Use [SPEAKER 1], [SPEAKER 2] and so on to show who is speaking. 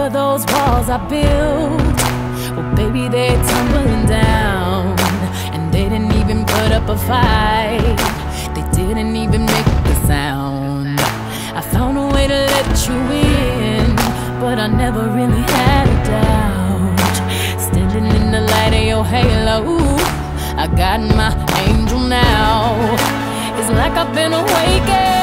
[SPEAKER 1] of those walls I built, well baby, they're tumbling down. And they didn't even put up a fight, they didn't even make the sound. I found a way to let you in, but I never really had a doubt. Standing in the light of your halo, I got my angel now. It's like I've been awakened.